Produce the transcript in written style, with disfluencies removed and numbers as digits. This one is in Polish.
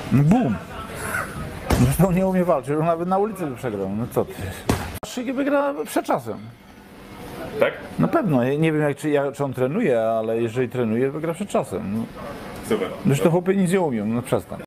No boom. Zresztą nie umie walczyć, on nawet na ulicy by przegrał. No co ty? Szygi wygra przed czasem. Tak? Na pewno. Ja nie wiem czy on trenuje, ale jeżeli trenuje, wygra przed czasem. No. Super. Zresztą chłopie nic nie umią, no przestań.